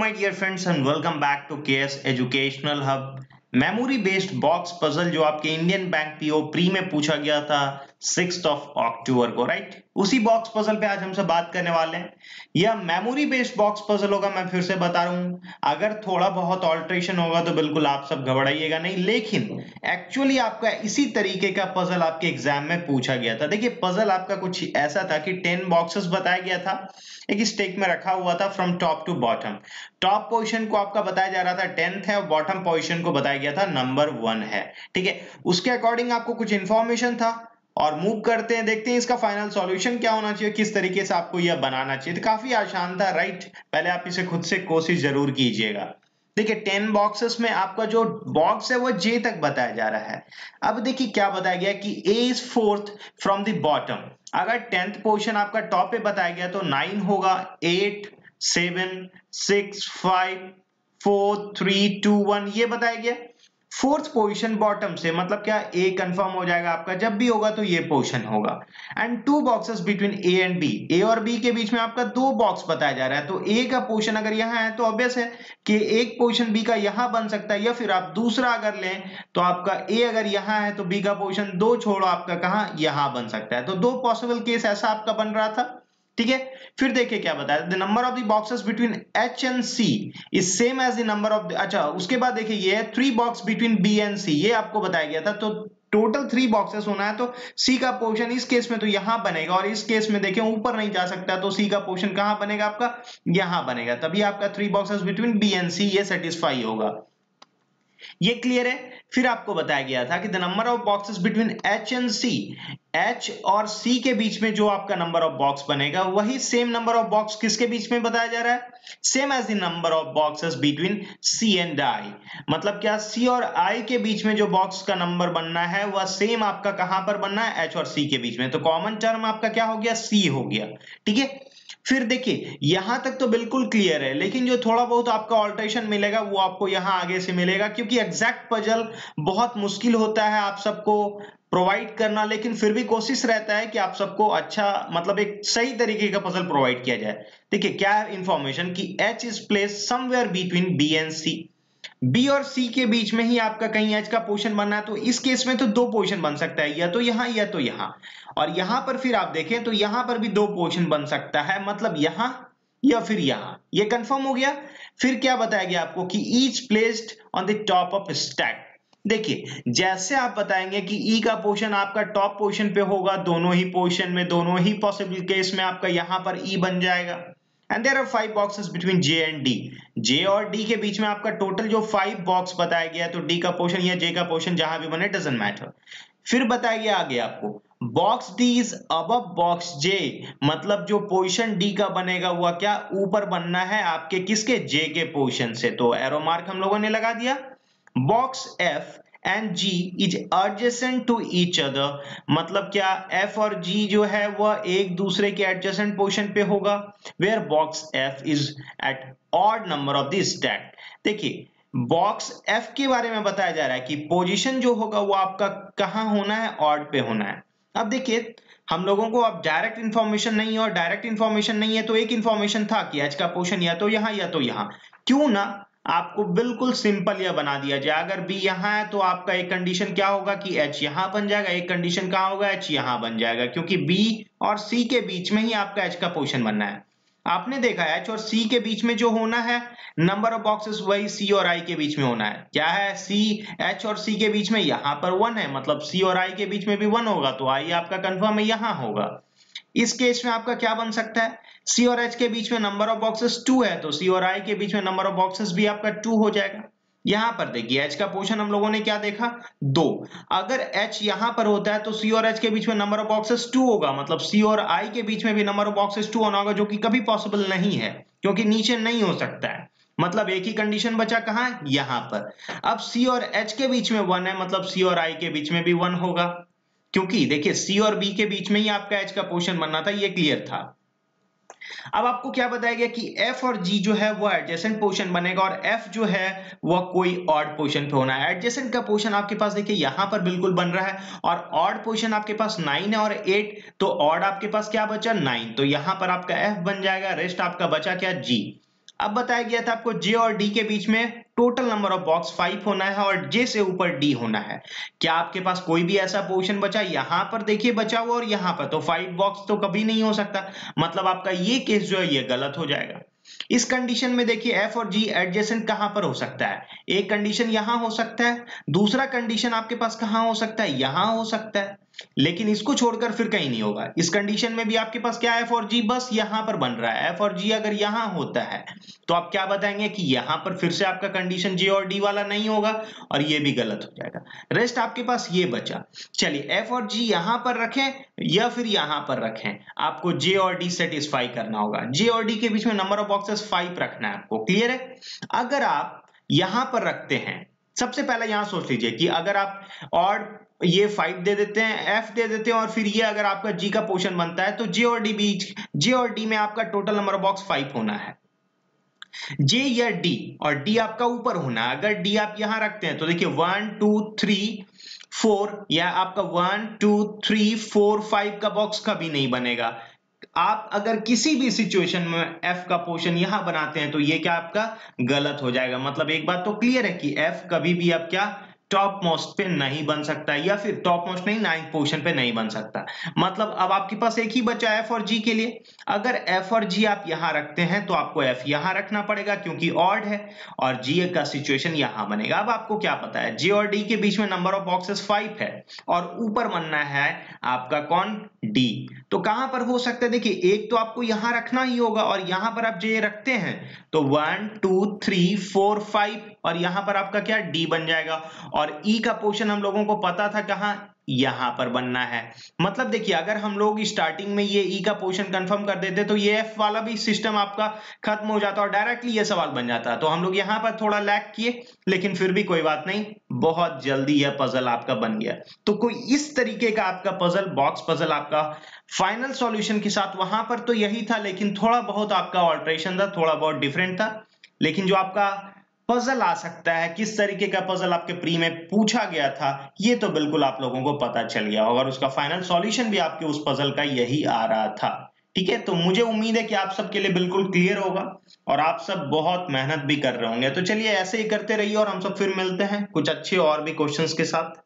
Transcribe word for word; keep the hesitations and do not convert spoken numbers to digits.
my dear friends and welcome back to K S Educational Hub. Memory based box puzzle जो आपके Indian bank PO pre में पूछा गया था sixth of October को, right? उसी बॉक्स पजल पे आज हमसे बात करने वाले हैं। यह मेमोरी बेस्ड बॉक्स पजल होगा, मैं फिर से बता रहा हूं। अगर थोड़ा बहुत ऑल्ट्रेशन होगा तो बिल्कुल आप सब घबराइएगा नहीं, लेकिन एक्चुअली आपका इसी तरीके का पजल आपके एग्जाम में पूछा गया था। देखिए, पजल आपका कुछ ऐसा था कि टेन बॉक्सेस बताया गया था, एक स्टेक में रखा हुआ था from top to bottom. Top position को आपका बताया जा रहा था टेंथ है और बॉटम पोजीशन को बताया गया था नंबर वन है, ठीक है। उसके अकॉर्डिंग आपको कुछ इंफॉर्मेशन था और मूव करते हैं, देखते हैं इसका फाइनल सॉल्यूशन क्या होना चाहिए, किस तरीके से आपको यह बनाना चाहिए। तो काफी आसान था, राइट? पहले आप इसे खुद से कोशिश जरूर कीजिएगा। देखिए, टेन बॉक्सेस में आपका जो बॉक्स है वो जे तक बताया जा रहा है। अब देखिए क्या बताया गया कि A is fourth from the bottom. अगर टेंथ पोजीशन आपका टॉप पे बताया गया तो नाइन होगा, eight, seven, six, five, four, three, two, one, ये बताया गया। फोर्थ पोजीशन बॉटम से मतलब क्या, ए कंफर्म हो जाएगा आपका, जब भी होगा तो ये पोजीशन होगा। And two boxes between A and B, A और बी के बीच में आपका दो बॉक्स बताया जा रहा है। तो ए का पोजीशन अगर यहां है तो ऑब्वियस है कि एक पोजीशन बी का यहां बन सकता है, या फिर आप दूसरा अगर लें तो आपका ए अगर यहां है तो बी का पोजीशन दो छोड़ो आपका कहां, यहां बन सकता है। तो दो पॉसिबल केस ऐसा आपका बन रहा था, ठीक है। फिर देखिए क्या बताया, the number of the boxes between H and C is same as the number of, अच्छा उसके बाद देखिए ये है three box between B and C, ये आपको बताया गया था। तो टोटल थ्री बॉक्सेस होना है, तो सी का पोजीशन इस केस में तो यहां बनेगा, और इस केस में देखिए ऊपर नहीं जा सकता, तो सी का पोजीशन कहां बनेगा आपका, यहां बनेगा। तभी आपका three boxes between B and C ये सेटिस्फाई होगा। ये क्लियर है। फिर आपको बताया गया था कि the number of boxes between H and C, H और सी के बीच में जो आपका नंबर ऑफ बॉक्स बनेगा वही सेम नंबर ऑफ बॉक्स किसके बीच में बताया जा रहा है, same as the number of boxes between C and I. मतलब क्या, सी और आई के बीच में जो बॉक्स का नंबर बनना है वह सेम आपका कहां पर बनना है, एच और सी के बीच में। तो कॉमन टर्म आपका क्या हो गया, सी हो गया, ठीक है। फिर देखिए यहां तक तो बिल्कुल क्लियर है, लेकिन जो थोड़ा बहुत आपका ऑल्टरेशन मिलेगा वो आपको यहां आगे से मिलेगा, क्योंकि एग्जैक्ट पजल बहुत मुश्किल होता है आप सबको प्रोवाइड करना, लेकिन फिर भी कोशिश रहता है कि आप सबको अच्छा मतलब एक सही तरीके का पजल प्रोवाइड किया जाए। देखिए क्या है इंफॉर्मेशन कि H is placed somewhere between B and C, B और सी के बीच में ही आपका कहीं एच का पोजीशन बनना है। तो इस केस में तो दो पोजीशन बन सकता है, या तो यहां या तो यहां, और यहां पर फिर आप देखें तो यहां पर भी दो पोजीशन बन सकता है, मतलब यहां या फिर यहां। ये कंफर्म हो गया। फिर क्या बताया गया आपको कि each placed on the top of stack. देखिए जैसे आप बताएंगे कि ई का पोजीशन आपका टॉप पोजीशन पे होगा, दोनों ही पोजीशन में, दोनों ही पॉसिबल केस में आपका यहां पर ई बन जाएगा। And there are five boxes between J and D, J और डी के बीच में आपका टोटल जो फाइव बॉक्स बताया गया है, तो डी का पोजीशन या जे का पोजीशन जहां भी बने डजंट मैटर। फिर बताया गया आगे आपको box D is above box J, मतलब जो पोजीशन डी का बनेगा वह क्या, ऊपर बनना है आपके किसके, जे के पोजीशन से। तो एरो मार्क हम लोगों ने लगा दिया। Box F and G is adjacent to each other, मतलब क्या, एफ और जी जो है वह एक दूसरे के एडजेसेंट पोजीशन पे होगा, where box F is at odd number of the stack. देखिए बॉक्स एफ के बारे में बताया जा रहा है कि पोजीशन जो होगा वो आपका कहां होना है, ऑड पे होना है। अब देखिए हम लोगों को अब डायरेक्ट इंफॉर्मेशन नहीं है, और डायरेक्ट इंफॉर्मेशन नहीं है तो एक इंफॉर्मेशन था कि एच का पोजीशन या तो यहां या तो यहां। क्यों ना आपको बिल्कुल सिंपल यह बना दिया जाए, अगर बी यहां है तो आपका एक कंडीशन क्या होगा कि एच यहां बन जाएगा, एक कंडीशन कहां होगा, एच यहां बन जाएगा, क्योंकि बी और सी के बीच में ही आपका एच का पोजीशन बनना है। आपने देखा एच और सी के बीच में जो होना है नंबर ऑफ बॉक्सेस, वही सी और आई के बीच में होना है। क्या है, सी, एच और सी के बीच में यहां पर वन है, मतलब सी और आई के बीच में भी वन होगा, तो आई आपका कंफर्म है यहां होगा। इस केस में आपका क्या बन सकता है, सी और एच के बीच में नंबर ऑफ बॉक्सेस टू है, तो सी और आई के बीच में नंबर ऑफ बॉक्सेस भी आपका टू हो जाएगा। यहां पर देखिए एच का पोजीशन हम लोगों ने क्या देखा, दो। अगर एच यहां पर होता है तो सी और एच के बीच में नंबर ऑफ बॉक्सेस टू होगा, मतलब सी और आई के बीच में भी नंबर ऑफ बॉक्सेस टू होना होगा, जो कि कभी पॉसिबल नहीं है, क्योंकि नीचे नहीं हो सकता है। मतलब एक ही कंडीशन बचा कहां, यहां पर। अब सी और एच के बीच में वन है, मतलब सी और आई के बीच में भी वन होगा, क्योंकि देखिए सी और बी के बीच में ही आपका एच का पोजीशन बनना था, ये क्लियर था। अब आपको क्या बताया गया कि एफ और जी जो है वो एडजेसेंट पोजीशन बनेगा, और एफ जो है वह कोई ऑड पोजीशन पे होना है। एडजेसेंट का पोजीशन आपके पास देखिए यहां पर बिल्कुल बन रहा है, और ऑड पोजीशन आपके पास नाइन है और एट, तो ऑड आपके पास क्या बचा, नाइन, तो यहां पर आपका एफ बन जाएगा, रेस्ट आपका बचा क्या, जी। अब बताया गया था आपको जे और डी के बीच में total number of box five होना है और जे से ऊपर डी होना है। क्या आपके पास कोई भी ऐसा पोर्शन बचा? यहां पर देखिए बचा हुआ और यहां पर, तो फाइव बॉक्स तो कभी नहीं हो सकता, मतलब आपका ये केस जो है ये गलत हो जाएगा। इस कंडीशन में देखिए एफ और जी एडजेसेंट कहां पर हो सकता है? एक कंडीशन यहां हो सकता है, दूसरा कंडीशन आपके पास कहां हो सकता है? यहां हो सकता है, लेकिन इसको छोड़कर फिर कहीं नहीं होगा। इस कंडीशन में भी आपके पास क्या है? एफ और जी बस यहां पर बन रहा है। एफ और जी अगर यहां होता है तो आप क्या बताएंगे कि यहां पर फिर से आपका कंडीशन जे और डी वाला नहीं होगा और ये भी गलत हो जाएगा। रेस्ट आपके पास ये बचा। चलिए एफ और जी यहां पर रखें या फिर यहां पर रखें, आपको जे और डी सेटिस्फाई करना होगा। जे और डी के बीच में नंबर ऑफ बॉक्सेस फाइव रखना है आपको, क्लियर है? अगर आप यहां पर रखते हैं, सबसे पहले यहां सोच लीजिए कि अगर आप और ये फाइव दे देते हैं, एफ दे देते हैं और फिर ये अगर आपका जी का पोर्शन बनता है तो जे और डी बीच जे और डी में आपका total number of box five होना है। जे या डी, और डी आपका ऊपर होना है। अगर डी आप यहां रखते हैं तो देखिए वन टू थ्री फोर, या आपका one two three four five का बॉक्स कभी नहीं बनेगा। आप अगर किसी भी सिचुएशन में एफ का पोर्शन यहां बनाते हैं तो ये क्या आपका गलत हो जाएगा। मतलब एक बात तो क्लियर है कि एफ कभी भी आप क्या टॉप मोस्ट पे नहीं बन सकता, या फिर टॉप मोस्ट नहीं, नाइन्थ पोजीशन पे नहीं बन सकता। मतलब अब आपके पास एक ही बचा एफ और जी के लिए। अगर एफ और जी आप यहां रखते हैं तो आपको एफ यहां रखना पड़ेगा क्योंकि ऑड है, और जी का सिचुएशन यहां बनेगा। अब आपको क्या पता है? जे और डी के बीच में नंबर ऑफ बॉक्सेस फाइव है और ऊपर बनना है आपका कौन? डी। तो कहां पर हो सकता है? देखिए एक तो आपको यहां रखना ही होगा और यहां पर आप जे रखते हैं तो one two three four five और यहां पर आपका क्या? डी बन जाएगा। और ई का पोर्शन हम लोगों को पता था कहां? यहां पर बनना है। मतलब देखिए अगर हम लोग स्टार्टिंग में ये ई का पोर्शन कंफर्म कर देते तो ये एफ वाला भी सिस्टम आपका खत्म हो जाता और डायरेक्टली ये सवाल बन जाता। तो हम लोग यहां पर थोड़ा लैग किए, लेकिन फिर भी कोई बात नहीं, बहुत जल्दी यह पजल आपका बन गया। तो कोई इस तरीके का आपका पजल, बॉक्स पजल आपका फाइनल सॉल्यूशन के साथ, वहां पर तो यही था लेकिन थोड़ा बहुत आपका ऑल्ट्रेशन था, थोड़ा बहुत डिफरेंट था। लेकिन जो आपका पजल आ सकता है, किस तरीके का पजल आपके प्री में पूछा गया था, ये तो बिल्कुल आप लोगों को पता चल गया होगा और उसका फाइनल सॉल्यूशन भी आपके उस पजल का यही आ रहा था। ठीक है, तो मुझे उम्मीद है कि आप सबके लिए बिल्कुल क्लियर होगा और आप सब बहुत मेहनत भी कर रहे होंगे। तो चलिए ऐसे ही करते रहिए और हम सब फिर मिलते हैं कुछ अच्छे और भी क्वेश्चंस के साथ।